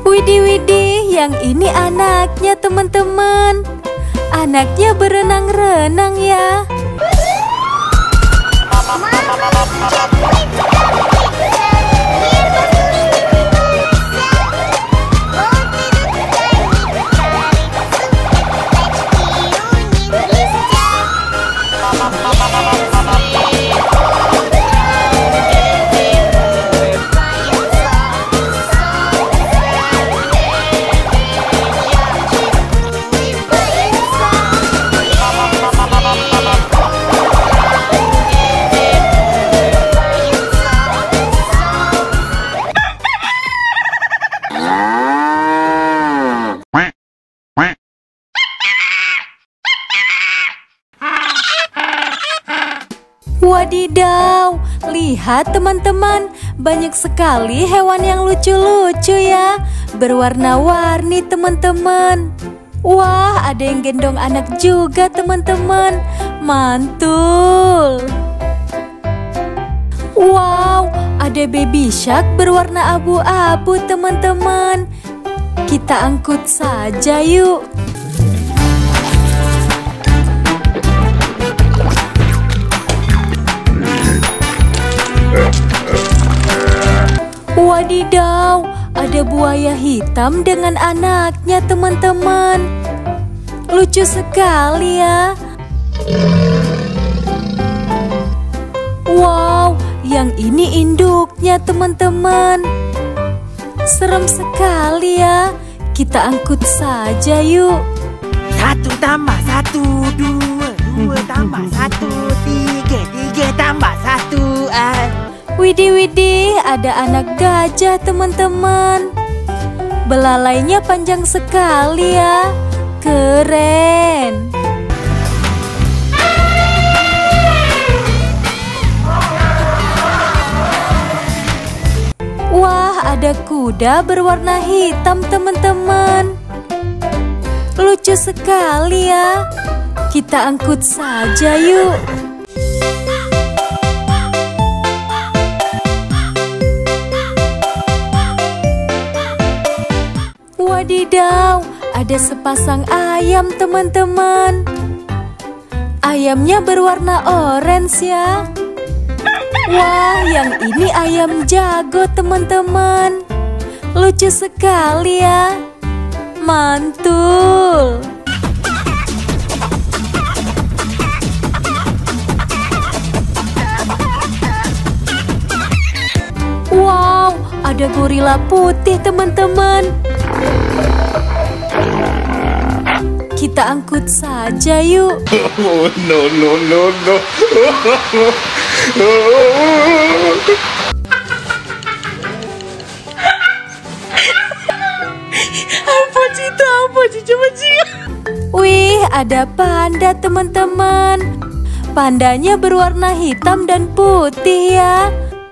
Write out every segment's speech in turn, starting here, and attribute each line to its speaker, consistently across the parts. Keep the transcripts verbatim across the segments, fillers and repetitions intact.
Speaker 1: Widih, widih, yang ini anaknya teman-teman. Anaknya berenang-renang ya. Wadidaw, lihat teman-teman, banyak sekali hewan yang lucu-lucu ya, berwarna-warni teman-teman. Wah, ada yang gendong anak juga teman-teman, mantul. Wow, ada baby shark berwarna abu-abu teman-teman. Kita angkut saja yuk. Wadidaw, ada buaya hitam dengan anaknya teman-teman. Lucu sekali ya. Wow, yang ini induknya teman-teman. Serem sekali ya. Kita angkut saja yuk.
Speaker 2: Satu tambah satu, dua, dua tambah satu, tiga, tiga tambah satu. Ah.
Speaker 1: Widih, widih, ada anak gajah teman-teman. Belalainya panjang sekali ya. Keren. Wah, ada kuda berwarna hitam teman-teman. Lucu sekali ya. Kita angkut saja yuk. Wadidaw, ada sepasang ayam teman-teman. Ayamnya berwarna orange ya. Wah, yang ini ayam jago teman-teman. Lucu sekali ya. Mantul. Wow, ada gorila putih teman-teman. Kita angkut saja yuk.
Speaker 3: Oh, no, no, no, no.
Speaker 2: Apa sih itu? Apa sih? Coba sih.
Speaker 1: Wih, ada panda teman-teman. Pandanya berwarna hitam dan putih ya.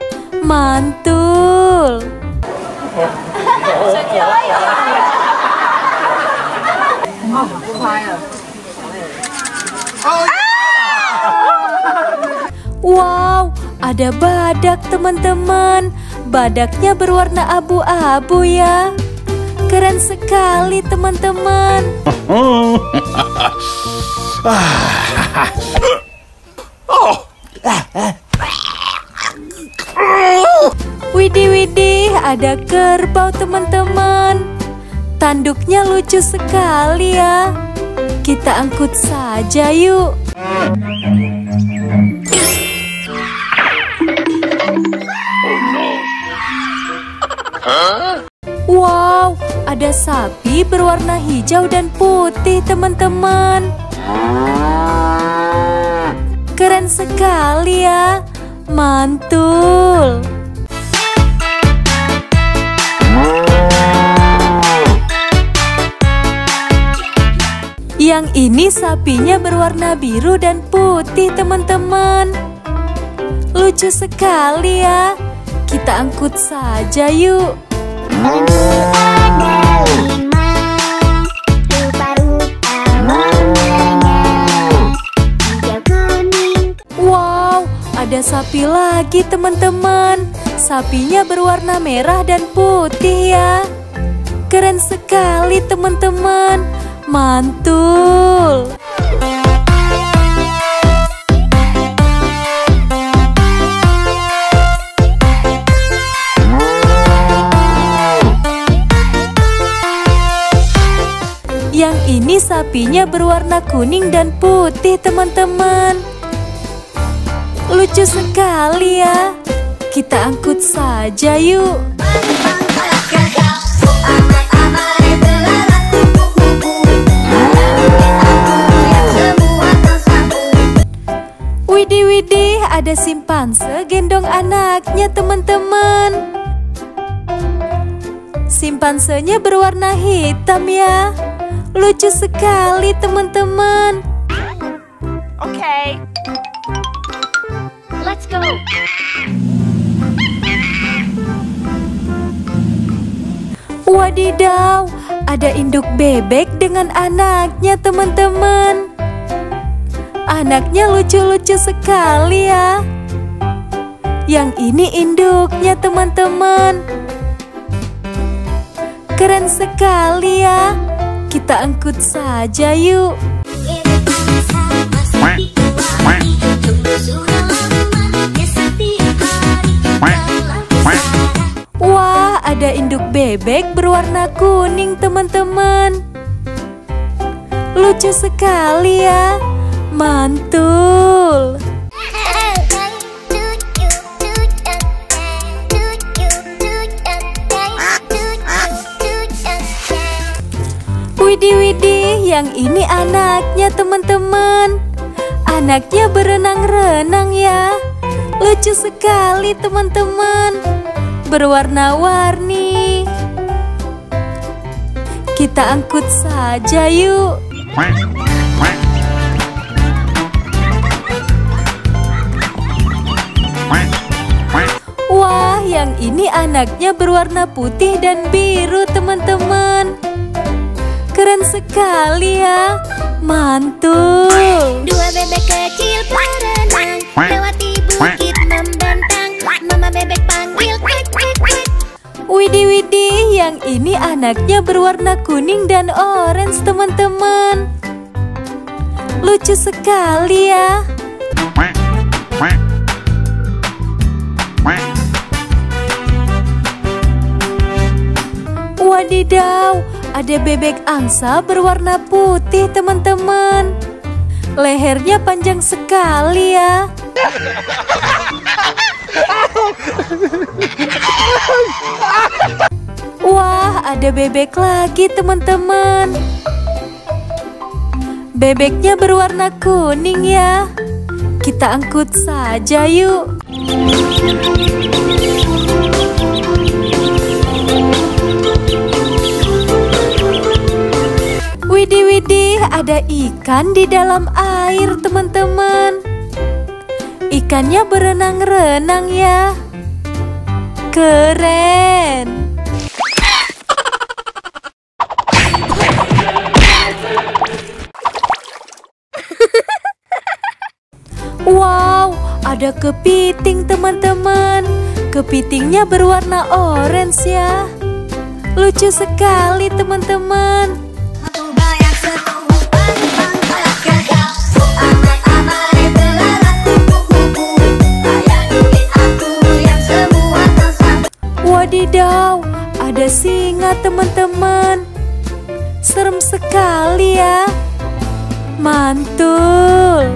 Speaker 1: Mantul. Wow, ada badak teman-teman. Badaknya berwarna abu-abu ya. Keren sekali teman-teman. Widih, widih, ada kerbau teman-teman. Tanduknya lucu sekali ya. Kita angkut saja yuk. Wow, ada sapi berwarna hijau dan putih teman-teman. Keren sekali ya. Mantul. Yang ini sapinya berwarna biru dan putih teman-teman. Lucu sekali ya. Kita angkut saja yuk. Wow, ada sapi lagi teman-teman. Sapinya berwarna merah dan putih ya. Keren sekali teman-teman. Mantul. Yang ini sapinya berwarna kuning dan putih teman-teman. Lucu sekali ya. Kita angkut saja yuk. Widih widih, ada simpanse gendong anaknya teman-teman. Simpansenya berwarna hitam ya. Lucu sekali teman-teman.
Speaker 4: Oke, okay. Let's go.
Speaker 1: Wadidaw, ada induk bebek dengan anaknya teman-teman. Anaknya lucu-lucu sekali ya. Yang ini induknya teman-teman. Keren sekali ya. Kita angkut saja yuk. Wah, ada induk bebek berwarna kuning teman-teman. Lucu sekali ya. Mantul. Widih widih, yang ini anaknya teman-teman. Anaknya berenang-renang ya. Lucu sekali teman-teman. Berwarna-warni. Kita angkut saja yuk. Wah, yang ini anaknya berwarna putih dan biru teman-teman. Keren sekali ya. Mantul.
Speaker 5: Dua bebek kecil berenang lewati bukit membentang. Mama bebek panggil kwek kwek kwek.
Speaker 1: Widih widih, yang ini anaknya berwarna kuning dan orange teman-teman. Lucu sekali ya. Wadidaw, ada bebek angsa berwarna putih teman-teman. Lehernya panjang sekali ya. Wah, ada bebek lagi teman-teman. Bebeknya berwarna kuning ya. Kita angkut saja yuk. Widih widih, ada ikan di dalam air teman-teman. Ikannya berenang-renang ya. Keren. Wow, ada kepiting teman-teman. Kepitingnya berwarna orange ya. Lucu sekali teman-teman. Wadidaw, ada singa teman-teman. Serem sekali ya. Mantul.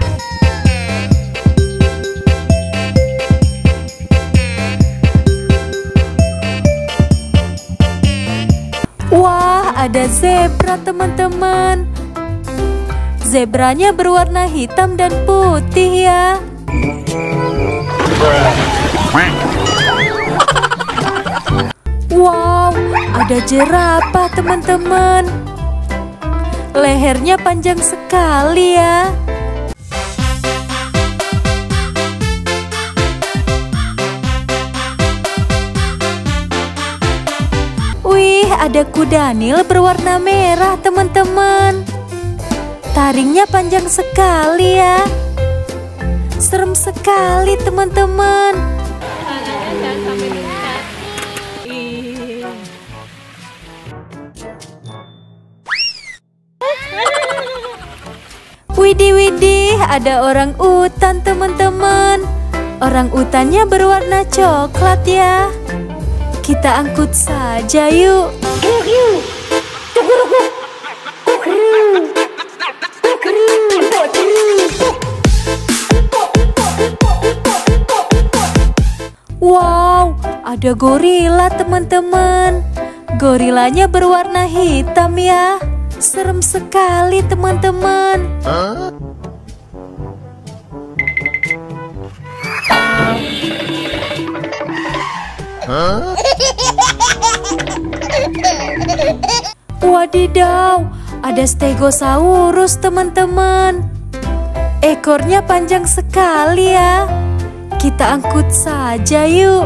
Speaker 1: Wah, ada zebra teman-teman. Zebranya berwarna hitam dan putih ya. Wow, ada jerapah teman-teman. Lehernya panjang sekali ya. Wih, ada kuda nil berwarna merah teman-teman. Taringnya panjang sekali ya. Serem sekali teman-teman. Widih widih, ada orang utan teman-teman. Orang utannya berwarna coklat ya. Kita angkut saja yuk. Wow, ada gorila teman-teman. Gorilanya berwarna hitam ya. Serem sekali teman-teman. Huh? Huh? Wadidaw, ada Stegosaurus teman-teman. Ekornya panjang sekali ya. Kita angkut saja yuk.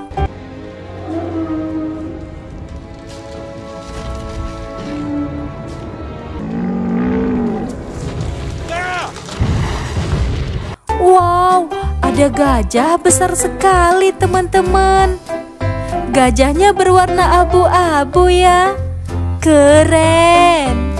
Speaker 1: Wow, ada gajah besar sekali teman-teman. Gajahnya berwarna abu-abu ya. Keren.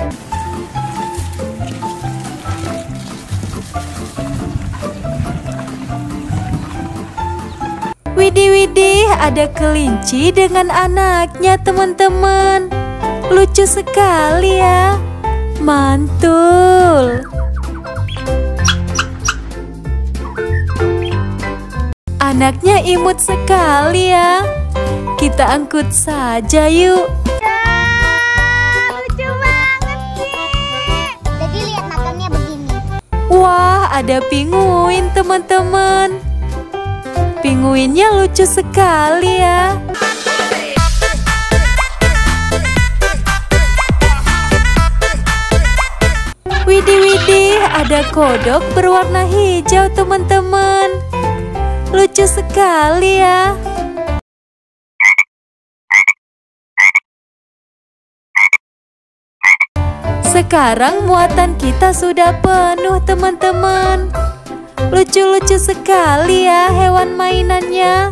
Speaker 1: Widih widih, ada kelinci dengan anaknya teman-teman. Lucu sekali ya. Mantul. Anaknya imut sekali ya. Kita angkut saja yuk.
Speaker 5: Lucu banget sih. Jadi lihat makannya begini.
Speaker 1: Wah, ada pinguin teman-teman. Pinguinnya lucu sekali ya. Widih widih, ada kodok berwarna hijau teman-teman. Lucu sekali ya. Sekarang muatan kita sudah penuh teman-teman. Lucu-lucu sekali ya hewan mainannya.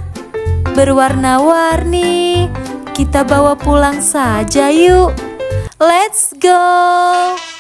Speaker 1: Berwarna-warni. Kita bawa pulang saja yuk. Let's go.